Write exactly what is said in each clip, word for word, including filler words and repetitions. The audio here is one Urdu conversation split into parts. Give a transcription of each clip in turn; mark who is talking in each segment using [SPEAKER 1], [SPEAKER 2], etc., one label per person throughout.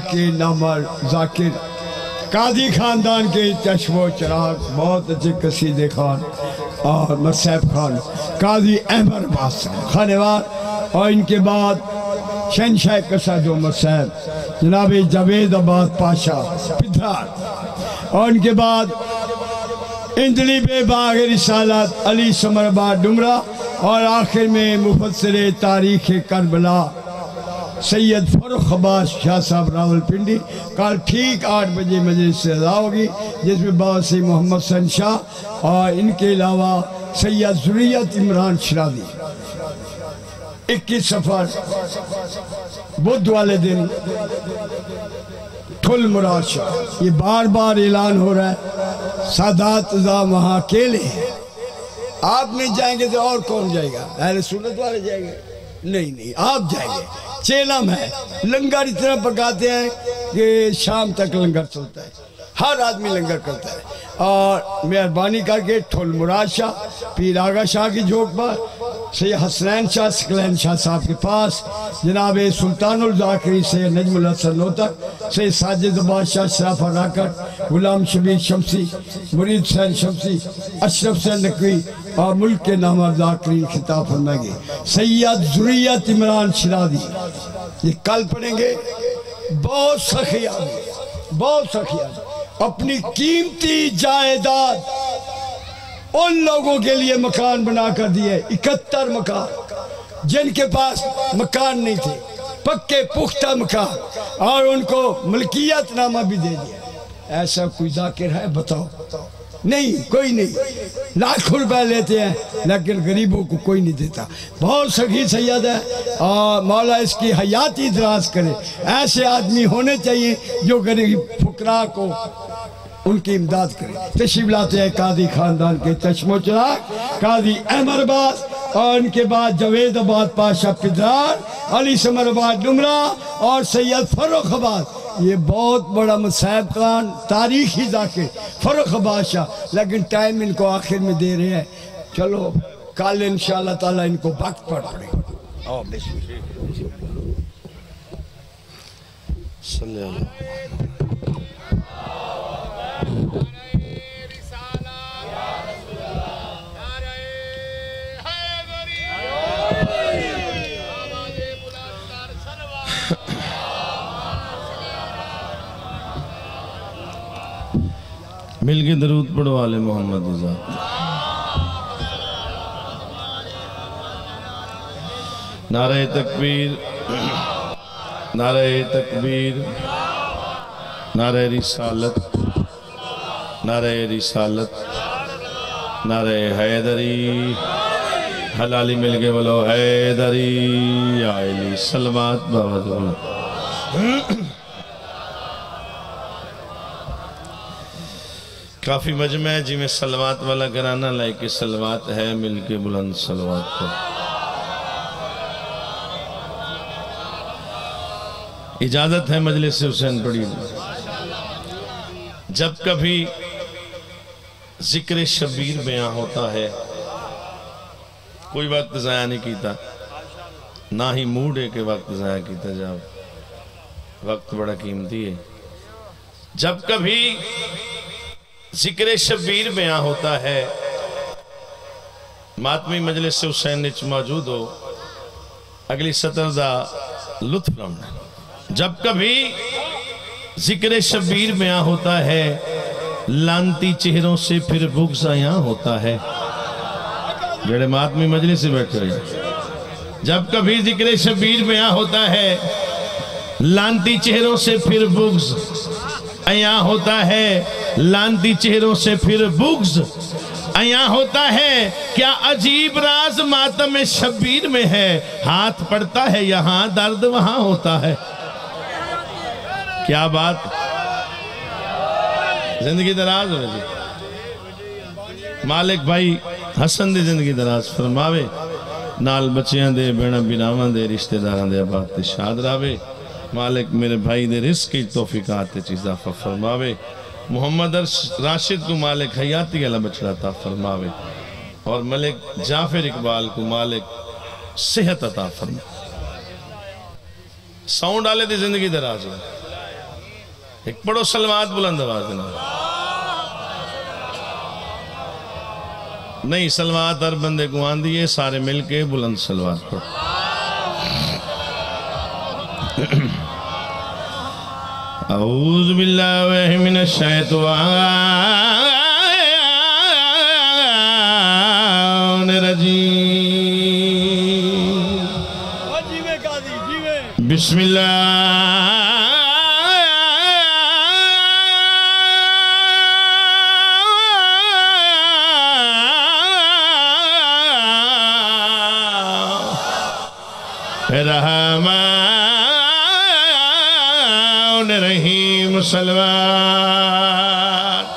[SPEAKER 1] کے نامور ذاکر قاضی خاندان کے چشم و چراغ بہت اچھے قصیدے خان اور مصعب خان قاضی احمد عباس خانوار، اور ان کے بعد شہنشاہ قصائد و مصعب جناب جاوید آباد پاشا پدھار، اور ان کے بعد اندلی بے باغ رسالت علی سمر آباد ڈمرہ، اور آخر میں مفسر تاریخ کربلا سید فرخ عباس شاہ صاحب راول پنڈی۔ کل ٹھیک آٹھ بجے مجلس سے ادا ہوگی جس میں باسی محمد حسن شاہ اور ان کے علاوہ سید ذریت عمران شرادی۔ اکیس سفر بدھ والے دن ٹھل مراد شاہ، یہ بار بار اعلان ہو رہا ہے سادات ازا وہاں اکیلے ہیں، آپ نہیں جائیں گے تو اور کون جائے گا؟ اہل سنت والے جائیں گے؟ نہیں نہیں، آپ جائیں گے۔ چیلم ہے، لنگر اتنا پکاتے ہیں کہ شام تک لنگر چلتا ہے، ہر آدمی لنگر کرتا ہے۔ اور مہربانی کر کے ٹھل مراد شاہ پیر آغا شاہ کی جھوک پر، سید حسنین شاہ سکلین شاہ صاحب کے پاس، جناب سلطان الذاکری سید نجم الحسن نوتک، سید ساجد عباس شاہ شرافہ راکٹ، غلام شبیر شمسی، مرید حسین شمسی، اشرف حسین نقوی اور ملک کے نامور ذاکرین خطاب فرمائیں گے۔ سید ذریت عمران شرادی یہ کل پڑھیں گے۔ بہت سخی آدمی، بہت سخی آدمی، اپنی قیمتی جائیداد ان لوگوں کے لیے مکان بنا کر دیے، اکہتر مکان، جن کے پاس مکان نہیں تھے، پکے پختہ مکان، اور ان کو ملکیت نامہ بھی دے دیا۔ ایسا کوئی ذاکر ہے بتاؤ؟ نہیں، کوئی نہیں۔ لاکھوں روپے لیتے ہیں لیکن غریبوں کو کوئی نہیں دیتا۔ بہت سخی سید ہے، اور مولا اس کی حیاتی دراز کرے۔ ایسے آدمی ہونے چاہیے جو غریب فقراء کو ان کی امداد کرے۔ تشریف لاتے ہیں قاضی خاندان کے چشم و چراغ قاضی احمد عباس، اور ان کے بعد جاوید آباد پاشا پدھار، علی سمر آباد ڈمرہ اور سید فرخ عباس۔ یہ بہت بڑا مصعب خان تاریخی ذاکر فرخ عباس شاہ، لیکن ٹائم ان کو آخر میں دے رہے ہیں۔ چلو کل انشاءاللہ تعالیٰ ان کو وقت پر پڑے گا۔ صلی اللہ
[SPEAKER 2] مل کے درود پڑھو آل محمد ذات۔ نعرہ تکبیر، نعرہ تکبیر، نعرہ رسالت، نعرہ رسالت، نعرہ حیدری، حلالی مل کے بولو حیدری یا علی سلوات بابا دولہ۔ کافی مجمع ہے جی میں سلوات والا گرانا لائے کہ سلوات ہے، مل کے بلند سلوات پر۔ اجازت ہے مجلس حسین پڑھی۔ جب کبھی ذکر شبیر بیان ہوتا ہے، کوئی وقت ضائع نہیں کیتا، نہ ہی موڈ ہے کہ وقت ضائع کیتا جاؤ، وقت بڑا قیمتی ہے۔ جب کبھی ذکر شبیر بیان ہوتا ہے، ماتمی مجلس حسین نچ موجود ہو، اگلی سطر دا لطف رمنا۔ جب کبھی ذکر شبیر بیان ہوتا ہے، لانتی چہروں سے پھر بغض عیاں ہوتا ہے۔ جڑے ماتمی مجلس سے بیٹھ رہے ہیں، جب کبھی ذکر شبیر بیان ہوتا ہے، لانتی چہروں سے پھر بغض عیاں ہوتا ہے، لانتی چہروں سے پھر بغض عیاں ہوتا ہے۔ کیا عجیب راز ماتم شبیر میں ہے، ہاتھ پڑتا ہے یہاں درد وہاں ہوتا ہے۔ کیا بات، زندگی دراز ہو جی، مالک بھائی حسن دی زندگی دراز فرماوے، نال بچیاں دے بینا بناواں دے رشتہ داراں دے آباد تے شاد راوے، مالک میرے بھائی دے رزق کی توفیقات تے چیز اضافہ فرماوے، محمد راشد کو مالک حیاتی اللہ بچڑا عطا فرماوے، اور ملک جعفر اقبال کو مالک صحت عطا فرماوے۔ ساؤنڈ آلے دی زندگی دراز ہو، ایک پڑھو سلوات بلند آواز دینا. نہیں سلوات ہر بندے کو آن دیئے سارے مل کے بلند سلوات پڑھو. اعوذ باللہ من الشیطان الرجیم. بسم اللہ رحمان رحیم صلوات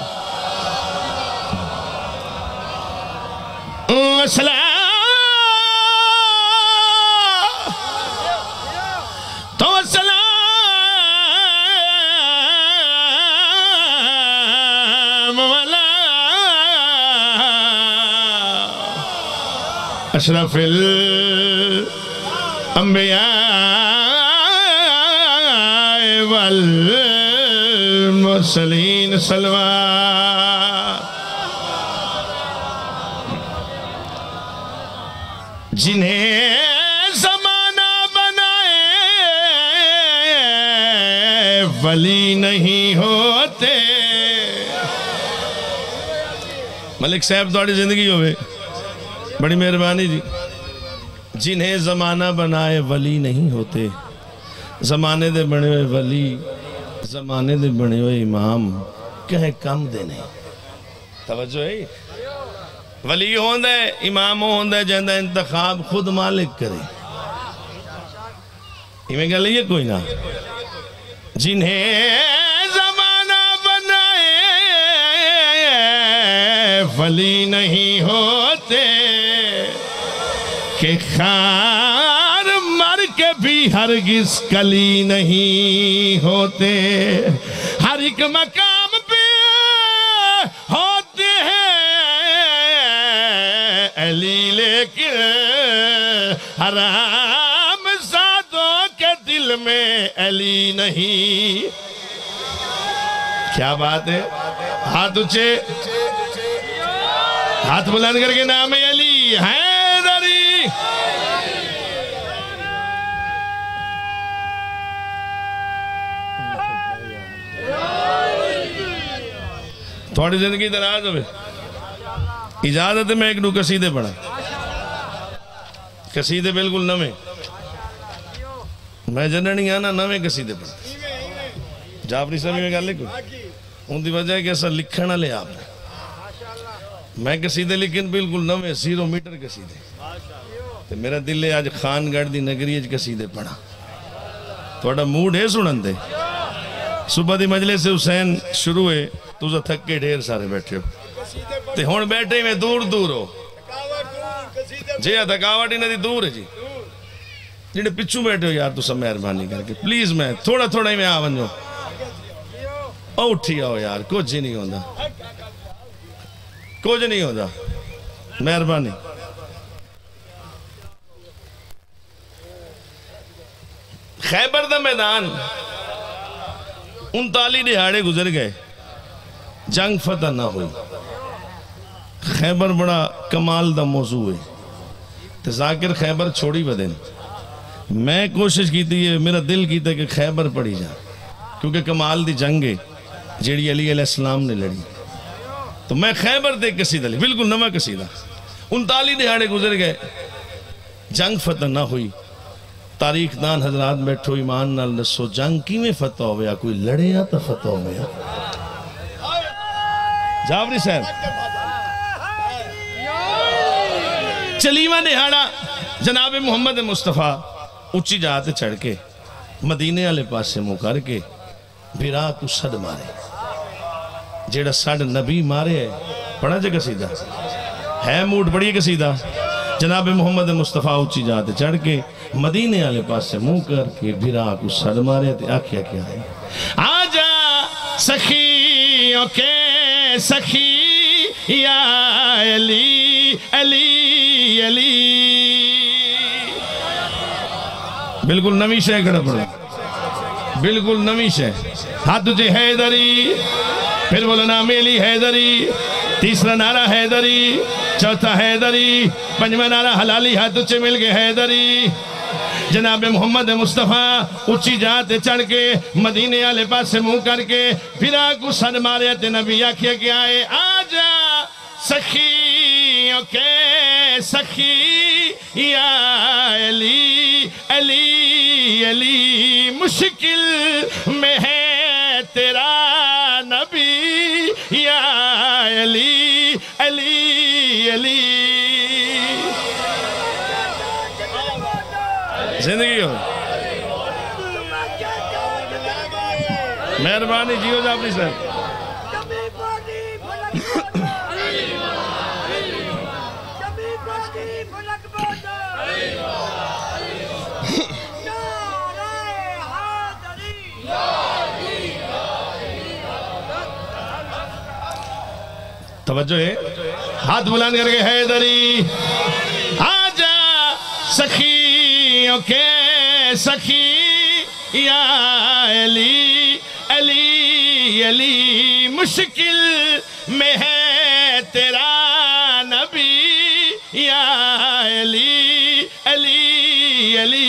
[SPEAKER 2] والسلام تو السلام علی اشرف الانبیاء والمرسلین صلوات جنہیں زمانہ بنائے ولی نہیں ہوتے. ملک صاحب تھوڑی زندگی ہوئے بڑی مہربانی جی. جنہیں زمانہ بنائے ولی نہیں ہوتے. زمانے دے بنے ہوئے ولی زمانے دے بنے ہوئے امام کہیں کم دے نہیں. توجہ ہے ولی ہوندہ ہے امام ہوندہ ہے جہندہ انتخاب خود مالک کرے. یہ میں کہہ لئیے کوئی نہ. جنہیں زمانہ بنائے ولی نہیں ہوتے کہ خار مر کے بھی ہرگز کلی نہیں ہوتے. ہر ایک مقام پہ ہوتے ہیں علی لیکن حرام زادوں کے دل میں علی نہیں. کیا بات ہے. ہاتھ اچھے ہاتھ بلند کر کے نام علی حیدری. تھوڑی زندگی دراز ہوئے اجازت ہے میں ایک دو قصیدے پڑھا. قصیدے بالکل نویں میں جنرنی آنا نویں قصیدے پڑھا. جعفری سمی میں کہا لکھو ان دی وجہ ہے کہ ایسا لکھنا لے آپ نے. میں قصیدے لیکن بالکل نویں زیرو میٹر قصیدے. تو میرا دل ہے آج خان گڑھ دی نگری اج قصیدے پڑھا. تھوڑا موڈ ہے سنن دے. صبح دی مجلس سے حسین شروع ہے تو اسے تھک کے ڈھیر سارے بیٹھے ہو تے ہون بیٹھے میں دور دور ہو جی ہاں تھکاوٹ ہی نہیں دور ہے جی. جنہیں پچھو بیٹھے ہو یار تو سب مہربانی کر کے پلیز میں تھوڑا تھوڑا ہی میں آون جو او اٹھی آؤ یار کچھ ہی نہیں ہوندہ کچھ نہیں ہوندہ مہربانی. خیبر دا میدان انتالی دہاڑے گزر گئے جنگ فتح نہ ہوئی. خیبر بڑا کمال دا موضوع ہے. تو ذاکر خیبر چھوڑی بدن میں کوشش کی تھی میرا دل کی تھا کہ خیبر پڑی جا کیونکہ کمال دی جنگ ہے جیڑی علی علیہ السلام نے لڑی. تو میں خیبر دے قصیدہ لی بالکل نواں قصیدہ. انتالی دہاڑے گزر گئے جنگ فتح نہ ہوئی. تاریخ دان حضرات بیٹھو ایمان نال نسو جنگ کی میں فتح ہویا کوئی لڑے یا تا فتح ہویا. جعفری صاحب چلیمہ دہاڑا جناب محمد مصطفیٰ اچھی جاتے چڑھ کے مدینے والے پاس سے منہ کر کے بھرا کو سڑ مارے. جیڑا سڑ نبی مارے ہے پڑھا جے قصیدہ ہے موڈ بڑی قصیدہ. جناب محمد مصطفیٰ اچھی جاتے چڑھ کے مدینے والے پاس سے منہ کر کے بھرا کو سڑ مارے تھے. آکھیا کیا ہے آجا سخیوں کے سخی یا علی علی علی. بالکل نوی شے کڑا پڑا بالکل نمیش ہے. ہاتھ تجھے حیدری، پھر بولو نام علی حیدری، تیسرا نعرہ حیدری، چوتھا حیدری، پنجواں نعرہ حلالی ہاتھ تجھے مل کے حیدری. جناب محمد مصطفیٰ اچھی جاتے چڑھ کے مدینے والے پاس سے منہ کر کے پھر آگو سن مارے تے نبی آکھیا کہ آئے آجا سخیوں کے سخی یا علی علی علی مشکل میں ہے تیرا نبی یا علی علی علی. زندگی ہو مہربانی جیو جا اپنی سر. توجہ ہے، ہاتھ بلند کر کے حیدری آجا سخیوں کے سخی یا علی علی علی مشکل میں ہے تیرا نبی یا علی علی علی.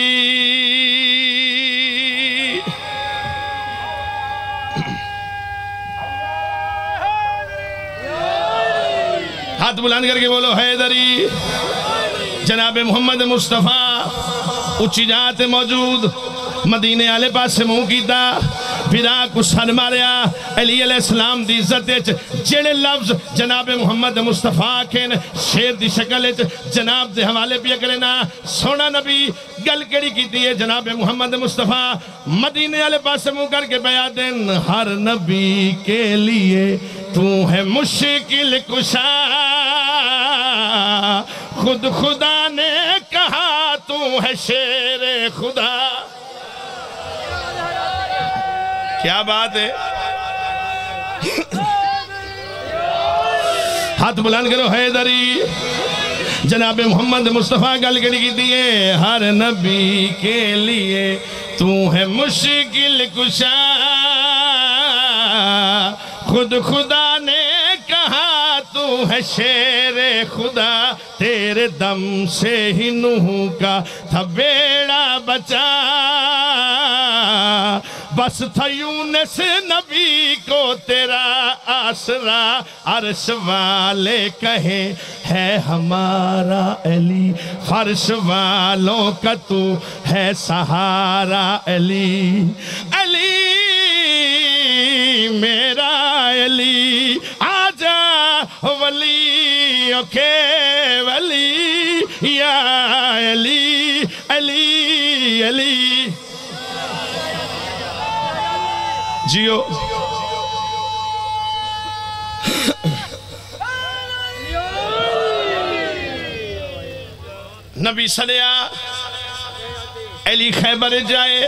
[SPEAKER 2] ہاتھ بلند کر کے بولو حیدری. جناب محمد مصطفیٰ اچھی جات موجود مدینے آلے پاس سے منہ کیتا پھر آکو سن ماریا. علی علیہ السلام دی عزت جڑے لفظ جناب محمد مصطفیٰ کے شیر دی شکل جناب دے حوالے پیا کرنا. سونا نبی گل کڑی کی دیئے جناب محمد مصطفیٰ مدینے آلے پاس سے منہ کر کے بیادن ہر نبی کے لیے تو ہے مشکل کشا خود خدا نے کہا تو ہے شیر خدا. کیا بات ہے. ہاتھ بلند کرو حیدری. جناب محمد مصطفیٰ گل کڑی کی دیئے ہر نبی کے لیے تو ہے مشکل کشا خود خدا نے کہا تو ہے شیر خدا. تیرے دم سے ہی نوح کا تھا بیڑا بچا بس تھا یونس نبی کو تیرا آسرا. عرش والے کہے ہے ہمارا علی فرش والوں کا تو ہے سہارا علی علی میرا علی آجا ولیوں کے ولی یا علی علی علی. جیو نبی صلیا علی خیبر جائے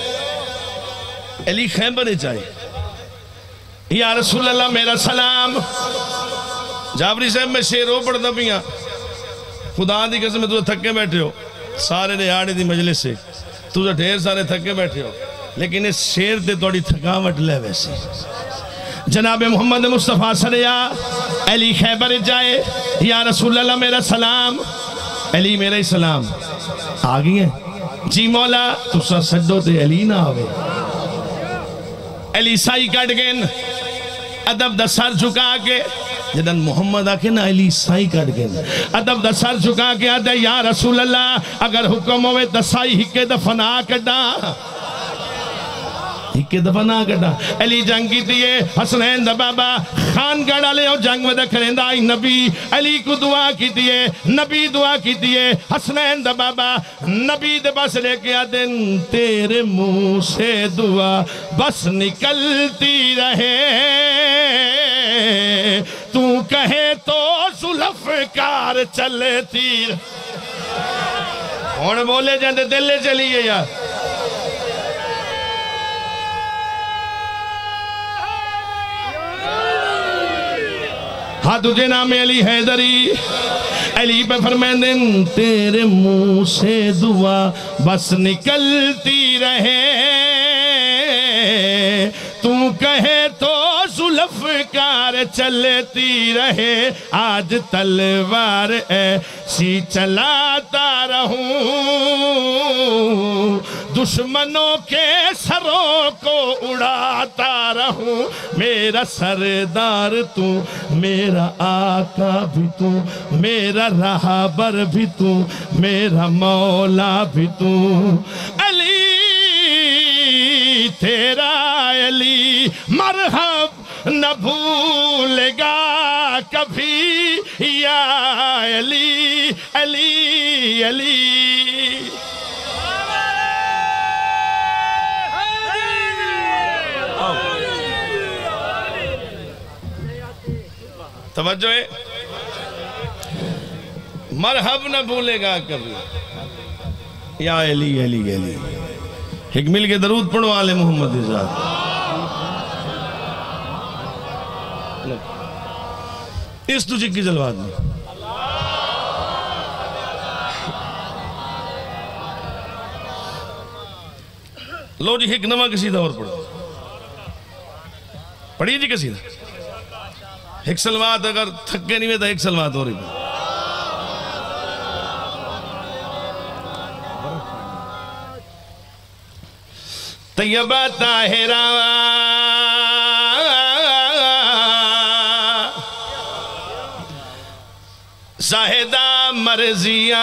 [SPEAKER 2] علی خیبر جائے یا رسول اللہ میرا سلام. جابری صاحب میں شیروں پڑھتا پیا خدا دی قسم تو تھکے بیٹھے ہو سارے ریاڑے دی مجلس سے تو ڈھیر سارے تھکے بیٹھے ہو لیکن اس شیر دے توڑی تھکاوٹ لے ویسے. جناب محمد مصطفیٰ صلیا علی خیبر جائے یا رسول اللہ میرا سلام. علی میرا ہی سلام آگئی ہیں جی مولا تو سا سجدو تے علی نہ آوے. علی سائی کٹ گئن ادب دا سر جھکا کے جدن محمد آکے نا علی سائی کٹ گئن ادب دا سر جھکا کے آدھے یا رسول اللہ اگر حکم ہوئے دا سائی ہکے دفنا کٹا ہکے دفنا کٹا. علی جنگ کی دیئے حسنین دا بابا خان گڑا لے اور جنگ میں دا کریں آئی نبی علی کو دعا کی دیئے نبی دعا کی دیئے حسنین دا بابا نبی دے بس لے کے آدن تیرے منہ سے دعا بس نکلتی رہے تو کہے تو ذوالفقار چلتی اور بولے جاندے دل لے چلیے یار. ہاں تجھے نام علی حیدری علی پہ فرمائیں تیرے منہ سے دعا بس نکلتی رہے چلتی رہے آج تلوار ایسی چلاتا رہوں دشمنوں کے سروں کو اڑاتا رہوں میرا سردار تو میرا آقا بھی تو میرا رہبر بھی تو میرا مولا بھی تو علی تیرا علی مرحب نہ بھولے گا کبھی یا علی علی علی توجہ ہے مرحب نہ بھولے گا کبھی یا علی علی علی ایک مل کے درود پڑھو آل محمد ذات اس تجھے کی جلوات میں لو جی ایک نمہ قصیدہ اور پڑھو پڑھیے جی قصیدہ ایک سلوات اگر تھکے نہیں ہوئے تو ایک سلوات ہو رہی ہے طیبہ طاہرہ زاہدہ مرضیہ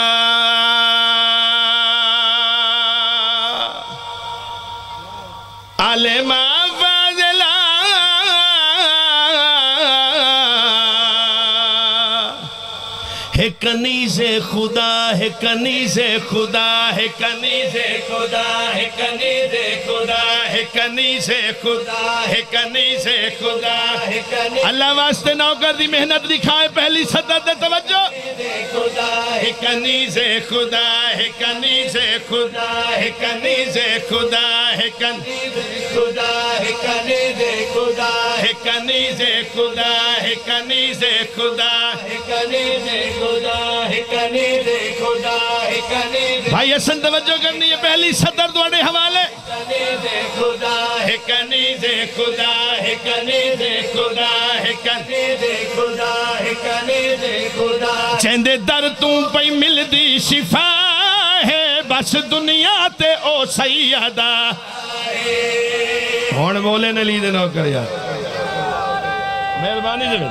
[SPEAKER 2] عالمہ فاضلہ ہے کنیز خدا ہے کنیز خدا ہے کنیز خدا ہے کنیز خدا ہے کنیز خدا ہے کنیز خدا ہے کنیز اللہ واسطے نوکر دی محنت دکھائے پہلی سطح دے توجہ خدا ہے کنیز خدا ہے کنیز خدا ہے کنیز خدا ہے کنیز خدا ہے کنیز خدا ہے کنیز خدا ہے کنیز خدا ہے کنیز خدا ہے کنیز خدا ہے کنیز بھائی حسن توجہ کرنی ہے پہلی سطر دوڑے حوالے کنیز خدا ہے کنیز خدا ہے کنیز خدا ہے کنیز خدا ہے کنیز خدا چیندے در توں پئی مل دی شفا ہے بس دنیا تے او سیدہ ہون بولے نلی دے نوکر یار مہربانی جب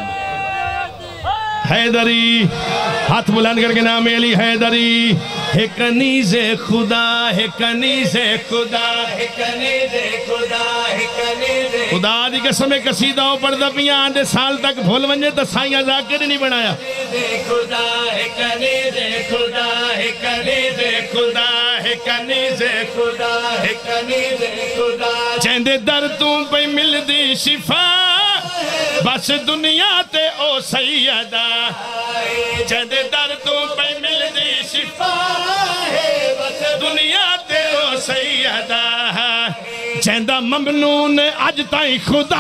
[SPEAKER 2] حیدری ہاتھ بلند کر کے نام علی حیدری ہے کنیز خدا ہے کنیز خدا ہے کنیز خدا ہے کنیز خدا دی قسم قصیدہوں پر دبیاں آندے سال تک بھول ونجے تو سائیاں ذاکر نہیں بنایا خدا ہے کنیز خدا ہے کنیز خدا ہے کنیز خدا ہے کنیز خدا چیندے در توں پہ مل دی شفا بس دنیا تے او سیدہ چیندے در توں پہ مل دی شفا بس دنیا تے او سیدہ چیندہ ممنون اج تائیں خدا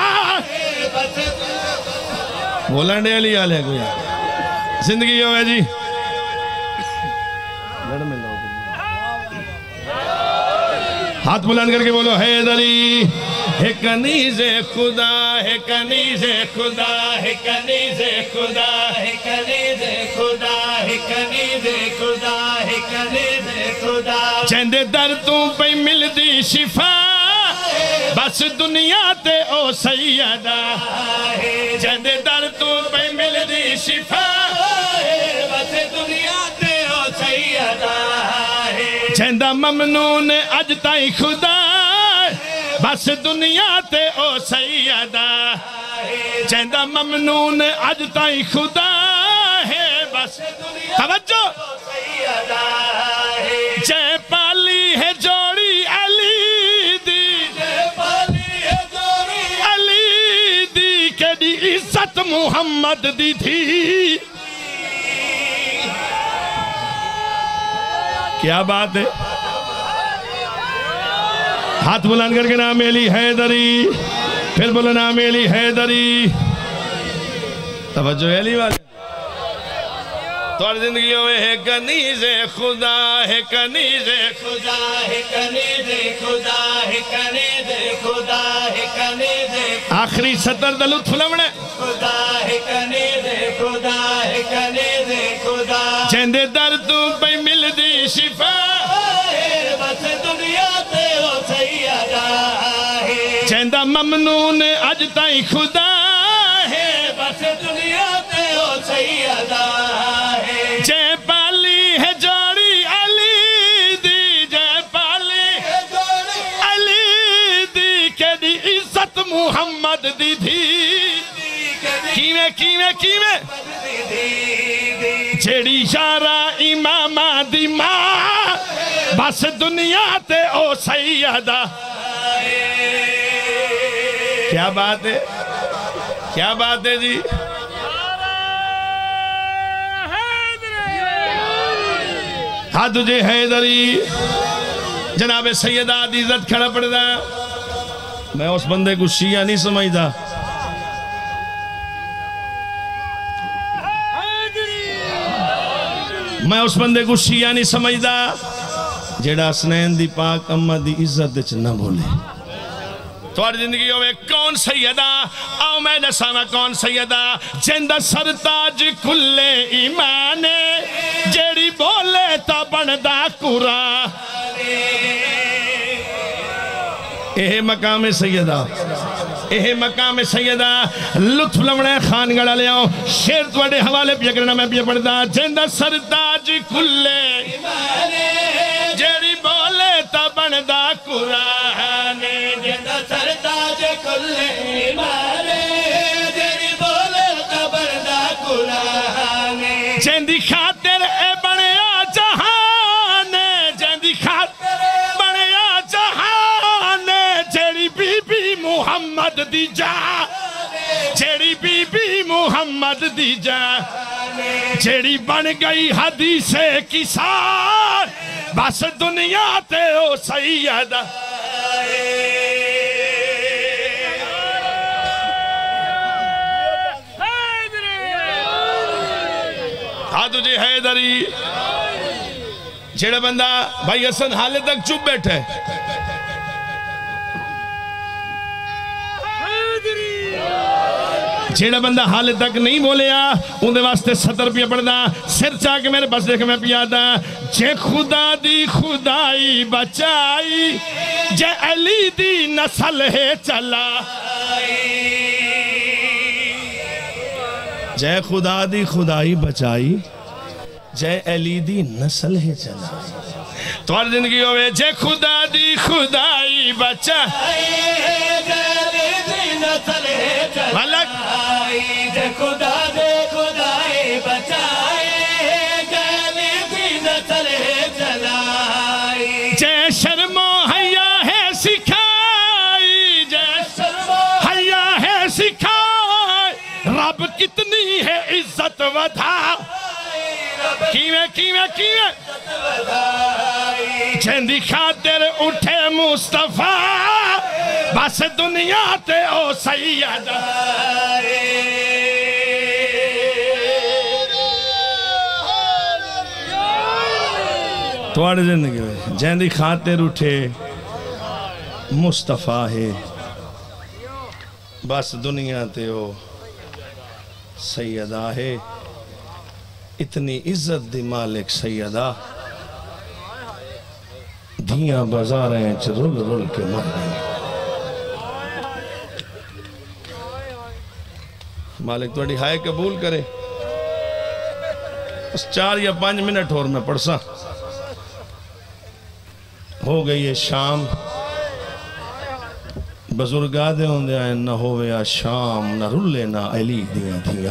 [SPEAKER 2] بولن دے علی آلے کوئی زندگی ہوئے جی ہاتھ بلند کر کے بولو حیدری ہے کنیز خدا ہے کنیز خدا ہے کنیز خدا ہے کنیز خدا ہے کنیز خدا ہے کنیز خدا چیندے در توں پہ مل دی شفا بس دنیا تے او سیدہ چیندے در توں پہ مل دی شفا بس دنیا تے او سیدہ چیندہ ممنون اج تائیں خدا بس دنیا تے او سیدہ چیندہ ممنون اج تائیں خدا ہے بس توجہ جے پالی ہے جوڑی علی دی علی دی کہ دی عزت محمد دی تھی کیا بات ہے ہاتھ بلند کر کے نام علی حیدری پھر بولو نام علی حیدری توجہ علی والے توڑ زندگی ہوئے ہے کنیز خدا ہے کنیز خدا ہے کنیز خدا ہے کنیز خدا ہے کنیز آخری سطر دا لطف لمنے
[SPEAKER 3] خدا ہے کنے دے خدا ہے کنے دے خدا
[SPEAKER 2] جیندے در تو پہ مل دی شفا
[SPEAKER 3] بس دنیا تے او سیدہ ہے
[SPEAKER 2] جیندہ ممنون اج تائیں خدا ہے
[SPEAKER 3] بس دنیا تے او سیدہ ہے
[SPEAKER 2] جے پالی ہے جوڑی علی دی جے پالی علی دی کہ دی عزت محمد دی دی کیویں کیویں کیویں جیڑی شارہ امامہ دی ماں بس دنیا تے او سیدہ کیا بات ہے کیا بات ہے جی ہاں تجھے حیدری جناب سیدہ دی عزت کھڑا پڑ دا میں اس بندے کو شیعہ نہیں سمجھدا میں اس بندے کو شیعہ نہیں سمجھدا جیڑا حسنین دی پاک امہ دی عزت چ نہ بولے توڑ زندگی ہوئے کون سیدہ آؤ میں دسانا کون سیدہ جندہ سرتاج کلے ایمانے جیڑی بولے تا بندہ قرآن اے مقام سیدہ اے مقام سیدہ لطف لمڑے خانگڑا لے آؤ شیر توڑے حوالے پیا کرنا میں پیا پڑھتا جندہ سرتاج کلے جیڑی بولے تا بندہ قرآن
[SPEAKER 3] جندہ سرتاج کلے ایمانے جیڑی بولے تا بندہ قرآن
[SPEAKER 2] جندی خاطر اے بنیا جہان جندی خاطر بنیا جہان جیڑی بی بی محمد دی جا جیڑی بی بی محمد دی جا جیڑی بن گئی حدیث کسان بس دنیا تے او سیدہ ہاں تجھے حیدری جیڑا بندہ بھائی حسن حالے تک چپ بیٹھے جیڑا بندہ حالے تک نہیں بولیا اندھے واسطے ستر پیا پڑھنا سر چاہ کے میرے بس دیکھ میں پیا دا جے خدا دی خدائی بچائی جے علی دی نسل ہے چلا جے خدا دی خدائی بچائی جے علی دی نسل ہے چلا توار زندگی ہوئے جے خدا دی خدائی بچائی
[SPEAKER 3] جے علی دی نسل ہے چلا جے خدا دے خدائی بچائی جے علی دی نسل ہے چلائی
[SPEAKER 2] جے شرم و حیا ہے سکھائی جے
[SPEAKER 3] شرم و
[SPEAKER 2] حیا ہے سکھائی رب کتنی ہے عزت ودھا کیویں کیویں کیویں جیندی خاطر اٹھے مصطفیٰ بس دنیا تے او سیدہ توڑ زندگی میں جیندی خاطر اٹھے مصطفیٰ ہے بس دنیا تے او سیدہ ہے اتنی عزت دی مالک سیدہ دھیاں بازاریں چ رول رول کے مر گئی مالک توڑی ہائے قبول کرے بس چار یا پانچ منٹ اور میں پڑھسا ہو گئی ہے شام بزرگاہ دے ہوں دے آئیں نہ ہوئے آ شام نہ رلے نہ علی دیاں دیاں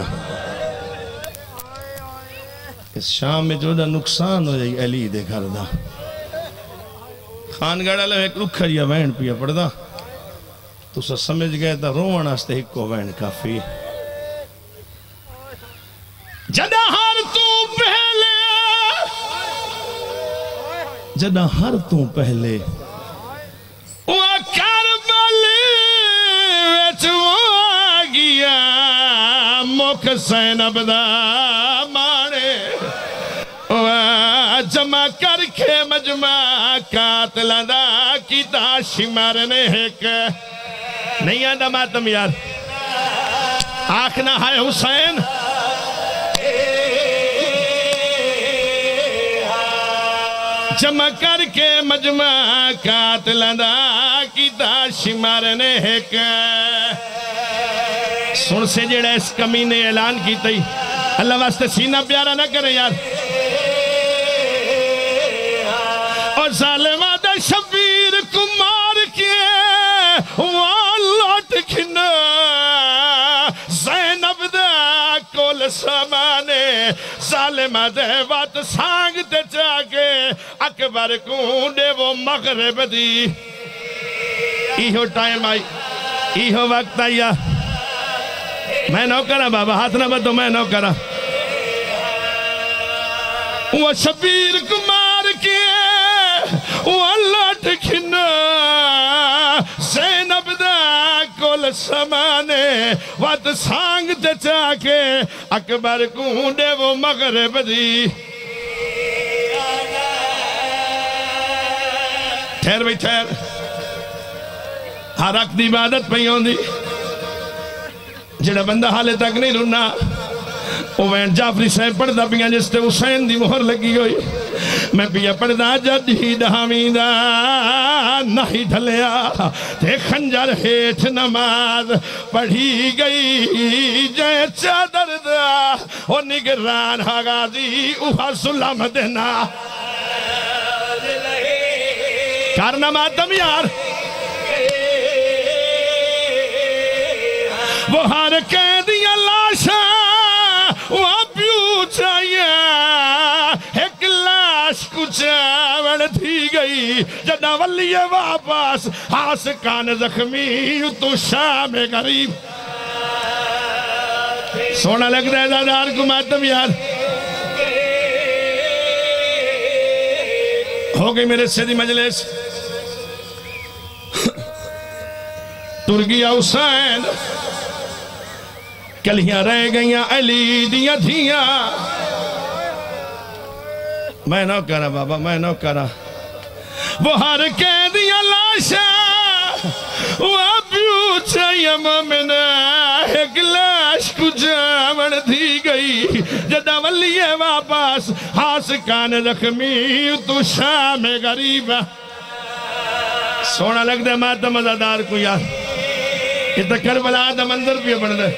[SPEAKER 2] اس شام میں جو دا نقصان ہو جائی علی دے گھر دا خانگڑا لے ایک رکھر یا وین پیا پڑ دا تو سا سمجھ گئے تا روان آستے ایک کو وین کافی جدہ ہر تو پہلے جدہ ہر تو پہلے وہ کربلی ویچ وہ گیا مک سینب دا مانے جمع کر کے مجمع قاتلہ دا کی تاشی مارنے ایک نہیں آدھا ماتم یار آنکھنا ہے حسین جمع کر کے مجمع قاتلان دا کیتا شمارنے ایک سن سے جڑا اس کمی نے اعلان کیتا ہی اللہ واسطے سینہ پیارا نہ کرے یار اور ظالمہ دا شبیر کو مار کے وہاں لوٹ کھنا زینب دا کول سامانے ظالمہ دے بات سانگ تے چاکے اکبر کونڈے وہ مغرب دی ایہو ٹائم آئی ایہو وقت آیا میں نو کرا بابا ہاتھ نہ بدو میں نو کرا وہ شبیر کو مار کے وہ لوٹ کھنا زینب دا کول سمانے وات سانگ تے چاکے اکبر کونڈے وہ مغرب دی ٹھہر بھئی ٹھہر ہر اک دی عبادت پہ ہوں دی جڑا بندہ حالے تک نہیں رنا وہ وین جعفری صاحب پڑھدا پیا جس تے حسین دی مہر لگی ہوئی میں پیا پڑھدا جدی دامیدہ نہیں ڈھلیا تے خنجر ہیٹھ نماز پڑھی گئی جے چادر دا او نگران غازی اوہا سلام دینا کارنا ماتم یار وہ ہر قیدی لاشا وہ پیو چاہیے ایک لاش کچھ آوڑ تھی گئی جدہ ولی واپس ہاس کان زخمی تو شام غریب سونا لگ رہا ہے دادار کو ماتم یار ہو گئی میرے سیدھی مجلس ترگیا حسین کلیاں رہ گئیاں علی دیاں دھیاں میں نو کرا بابا میں نو کرا وہ ہر قیدیاں لاشا وہ پیو چاہیے مومنہ ایک لاش کو جامن دی گئی جدہ ولی واپس ہاس کان زخمی تو شام غریب سونا لگ دے ماتم مزادار کو یار یہ تو کربلا دا منظر بھی بڑھ دے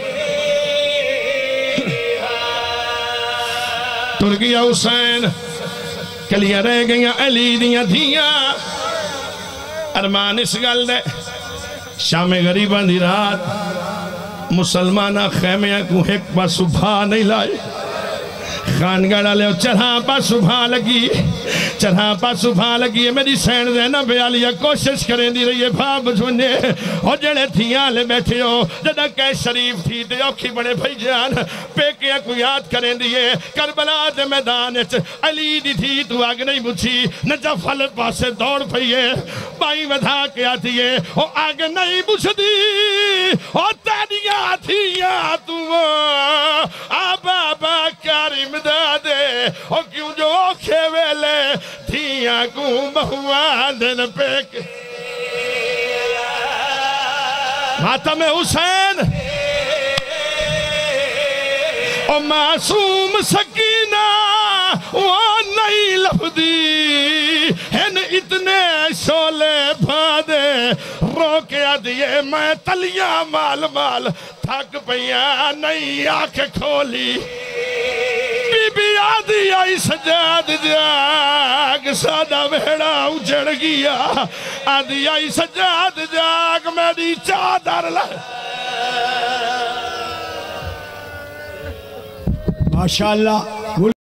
[SPEAKER 2] ترگیا حسین کلیاں رہ گئیاں علی دیاں دھیاں ارمان اس گل دے شام غریبان دی رات مسلمانہ خیمیاں کو ایک پا صبح نہیں لائے خانگڑا لے چرہاں پا صبح لگی چرہاں پا صبح لگی میری سین زینب علیہ کوشش کریں دی رہی ہے بھاب جھونے اور جڑے تھیاں لے بیٹھے ہو جدہ کہ شریف تھی تے اوکھی بڑے بھائی جان پیکیاں کو یاد کریں دیئے کربلا دے میدان علی دی تھی تو آگ نہیں بچھی نجف حلت پاسے دوڑ پھئیے بائی ودھا کے آتی ہے اور آگ نہیں بچھ دی اور تیریاں تھیاں تو آبا آبا کارم دادے اور کیوں جو اوکھے ویلے دھیاں کو بہوان دن پیک ماتم حسین اور معصوم سکینہ وہ نہیں لفدی ہن اتنے شولے بھادے روکیا دیئے میں تلیاں مال مال تھک پہیاں نہیں آنکھ کھولی بی بی آدھی آئی سجاد جاگ سادہ بھیڑا اجڑ گیا آدھی آئی سجاد جاگ میری چادر لہ
[SPEAKER 1] ماشاءاللہ